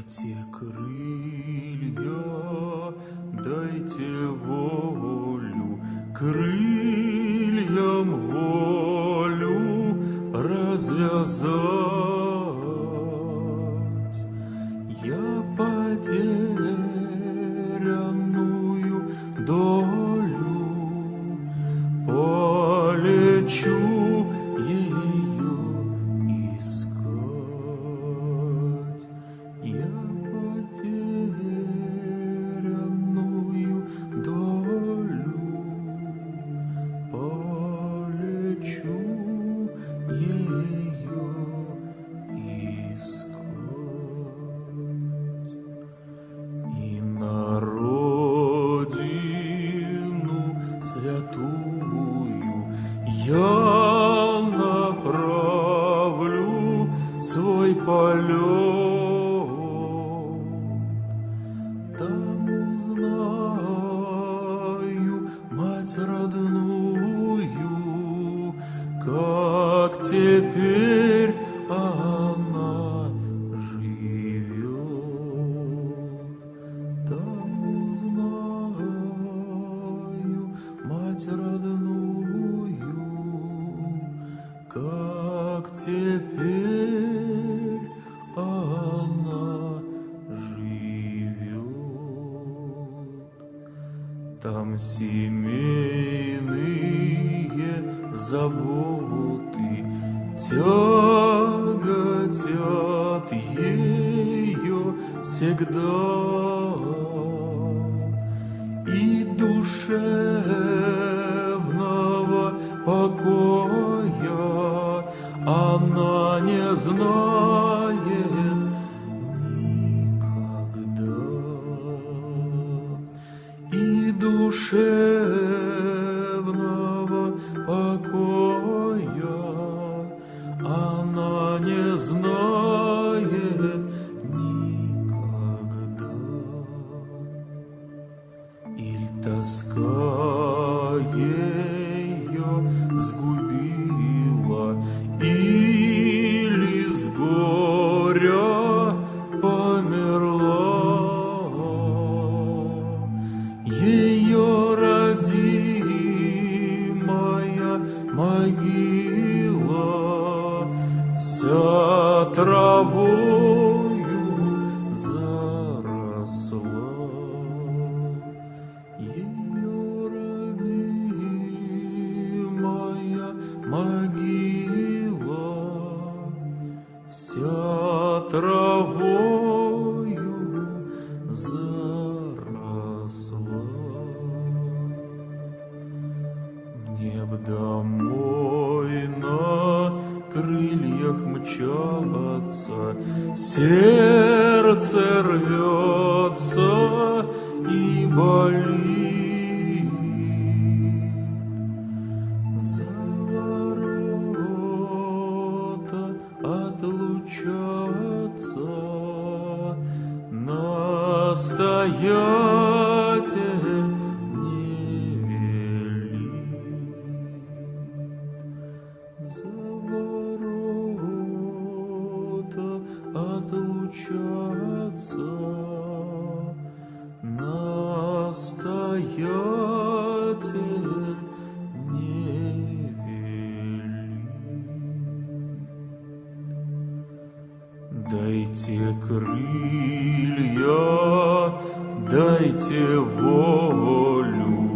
Дайте крылья, дайте волю, крыльям волю развязать. Я потерянную долю полечу ее искать. Я потерянную долю полечу ее искать. И на родину святую я направлю свой полет. Там узнаю мать родную, как теперь она живет. Там узнаю мать родную, как теперь она живет. Там семейные заботы тяготят ее всегда, и душевного покоя она не знает никогда. И душевного покоя она не знает никогда. Иль тоска ее сгубила, или с горя померла. Ее родимая могила вся травою заросла. Ее родимая могила вся травою заросла. Мне б домой на крыльях мчаться, сердце рвется и болит. За ворота отлучаться настоятель не велит. За ворота отлучаться настоятель не велит. Дайте крылья, дайте волю,